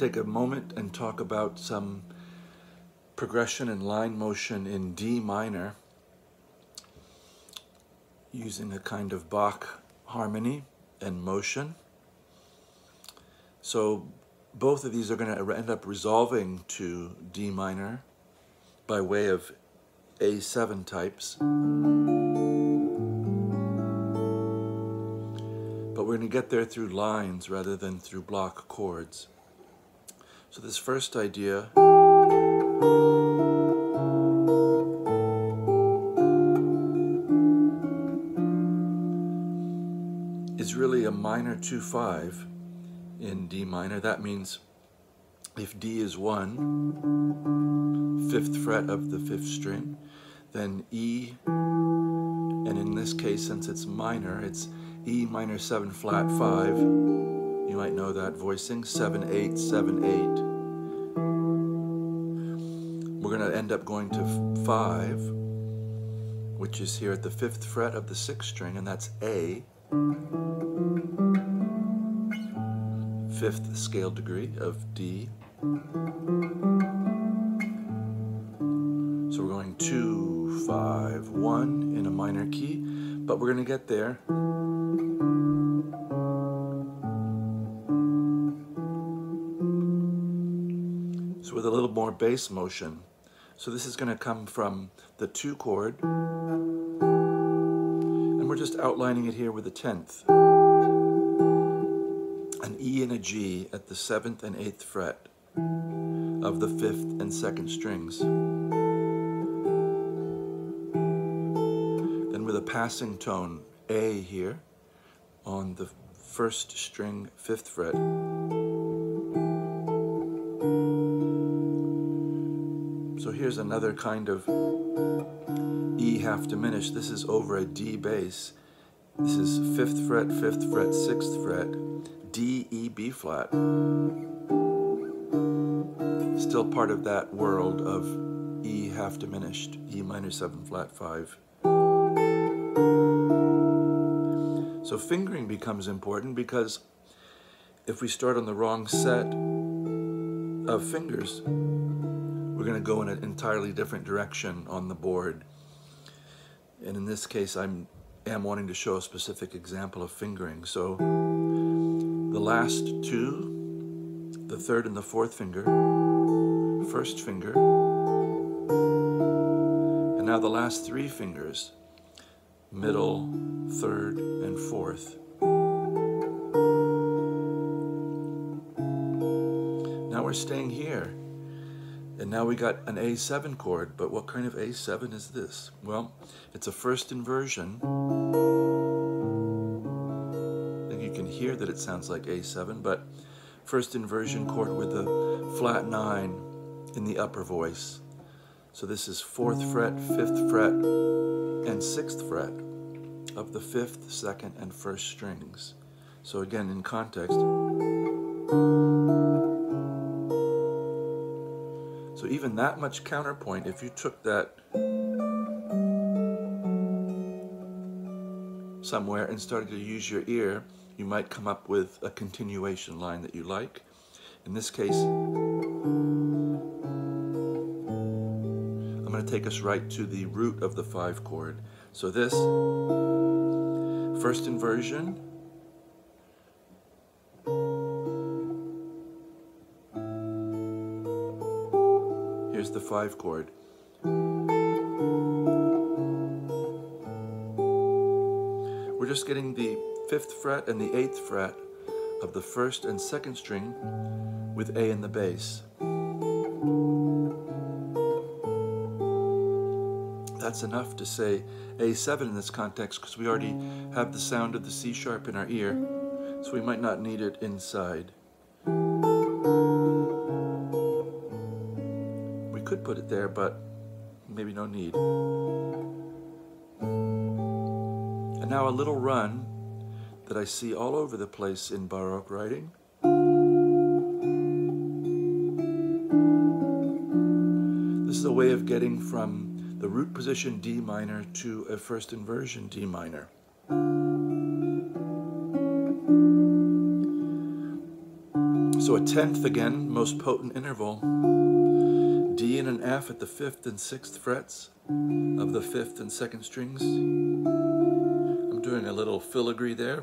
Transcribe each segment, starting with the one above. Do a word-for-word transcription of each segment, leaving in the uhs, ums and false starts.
take a moment and talk about some progression and line motion in D minor using a kind of Bach harmony and motion. So both of these are going to end up resolving to D minor by way of A seven types. But we're going to get there through lines rather than through block chords. So this first idea is really a minor two five in D minor. That means if D is one, fifth fret of the fifth string, then E, and in this case, since it's minor, it's E minor seven flat five. You might know that voicing, seven eight seven eight. We're going to end up going to five, which is here at the fifth fret of the sixth string, and that's A, fifth scale degree of D. So we're going two, five, one in a minor key, but we're going to get there. So with a little more bass motion. So this is going to come from the two chord, and we're just outlining it here with a tenth. An E and a G at the seventh and eighth fret of the fifth and second strings. Then with a passing tone, A here on the first string, fifth fret. So here's another kind of E half diminished. This is over a D bass. This is fifth fret, fifth fret, sixth fret, D, E, B flat. Still part of that world of E half diminished, E minor seven flat five. So fingering becomes important because if we start on the wrong set of fingers, we're going to go in an entirely different direction on the board. And in this case, I'm am wanting to show a specific example of fingering. So the last two, the third and the fourth finger, first finger, and now the last three fingers, middle, third, and fourth. Now we're staying here. And now we got an A seven chord, but what kind of A seven is this? Well, it's a first inversion. I think you can hear that it sounds like A seven, but first inversion chord with a flat nine in the upper voice. So this is fourth fret, fifth fret, and sixth fret of the fifth, second, and first strings. So again, in context. So even that much counterpoint, if you took that somewhere and started to use your ear, you might come up with a continuation line that you like. In this case, I'm going to take us right to the root of the five chord. So this, first inversion, here's the five chord. We're just getting the fifth fret and the eighth fret of the first and second string with A in the bass. That's enough to say A seven in this context because we already have the sound of the C sharp in our ear, so we might not need it inside. Could put it there, but maybe no need. And now a little run that I see all over the place in Baroque writing. This is a way of getting from the root position D minor to a first inversion D minor. So a a tenth again, most potent interval. D and an F at the fifth and sixth frets of the fifth and second strings. I'm doing a little filigree there.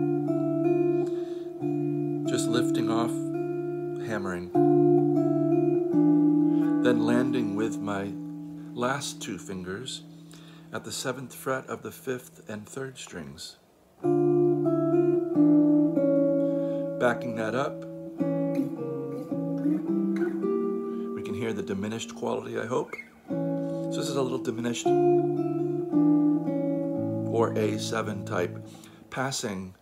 Just lifting off, hammering. Then landing with my last two fingers at the seventh fret of the fifth and third strings. Backing that up, we can hear the diminished quality, I hope. So this is a little diminished or A seven type passing,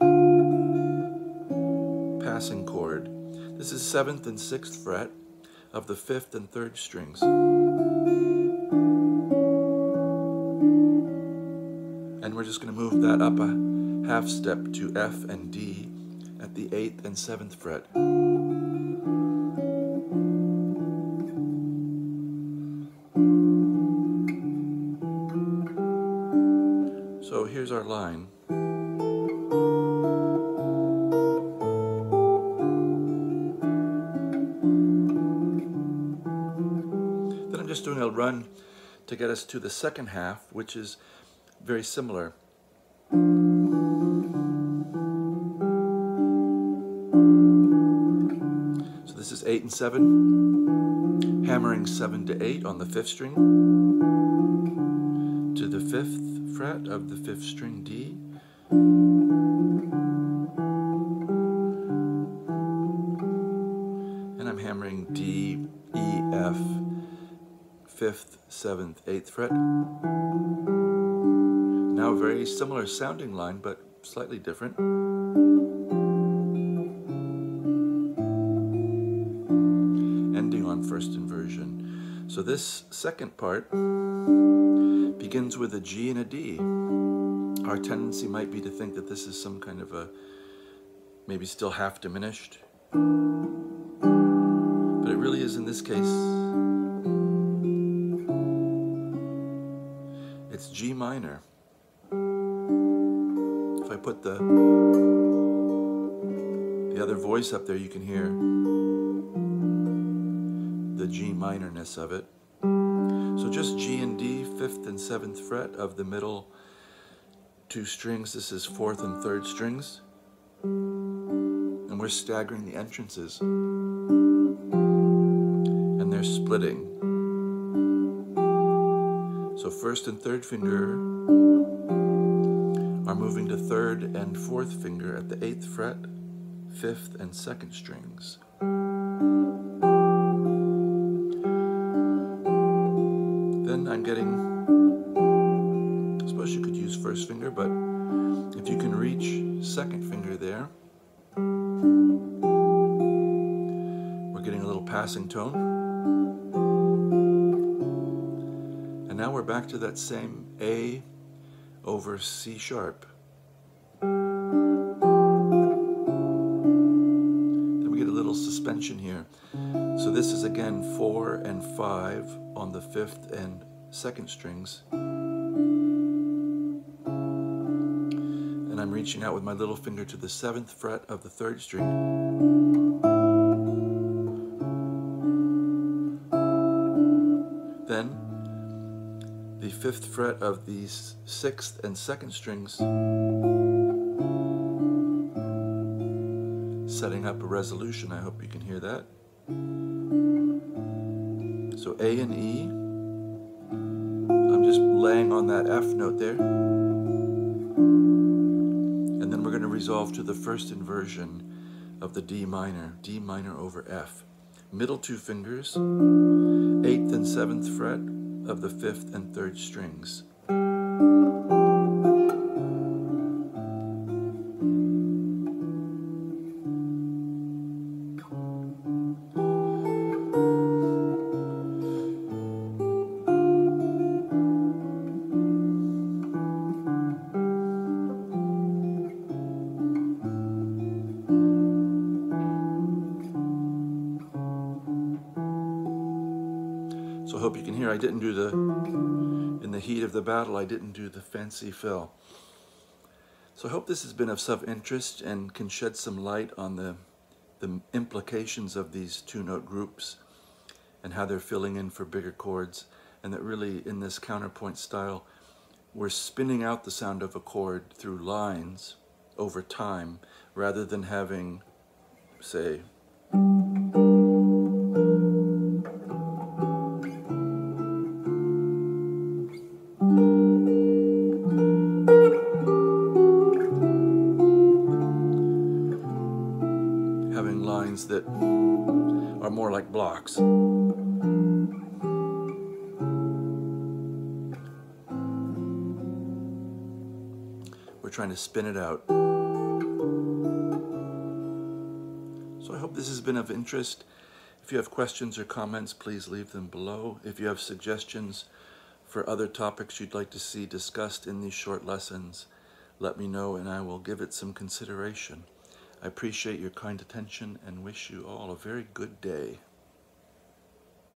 passing chord. This is seventh and sixth fret of the fifth and third strings. And we're just going to move that up a half step to F and D at the eighth and seventh fret. So here's our line. Then I'm just doing a run to get us to the second half, which is very similar. So this is eight and seven, hammering seven to eight on the fifth string, to the fifth fret of the fifth string D, and I'm hammering D, E, F, fifth, seventh, eighth fret. Now a very similar sounding line, but slightly different. Ending on first inversion. So this second part begins with a G and a D. Our tendency might be to think that this is some kind of a, maybe still half diminished. But it really is in this case. It's G minor. If I put the, the other voice up there, you can hear the G minorness of it. So just G and D, fifth and seventh fret of the middle two strings. This is fourth and third strings. And we're staggering the entrances. And they're splitting. So first and third finger are moving to third and fourth finger at the eighth fret, fifth and second strings. Then I'm getting, I suppose you could use first finger, but if you can reach second finger there, we're getting a little passing tone. And now we're back to that same A over C sharp. Then we get a little suspension here. So this is again four and five on the fifth and second strings. And I'm reaching out with my little finger to the seventh fret of the third string. Then the fifth fret of the sixth and second strings, setting up a resolution. I hope you can hear that. So A and E, I'm just laying on that F note there. And then we're going to resolve to the first inversion of the D minor, D minor over F. Middle two fingers, eighth and seventh fret of the fifth and third strings. So I hope you can hear, I didn't do the, in the heat of the battle, I didn't do the fancy fill. So I hope this has been of some interest and can shed some light on the the implications of these two-note groups and how they're filling in for bigger chords, and that really in this counterpoint style we're spinning out the sound of a chord through lines over time rather than having, say, having lines that are more like blocks. We're trying to spin it out. So I hope this has been of interest. If you have questions or comments, please leave them below. If you have suggestions for other topics you'd like to see discussed in these short lessons, let me know and I will give it some consideration. I appreciate your kind attention and wish you all a very good day.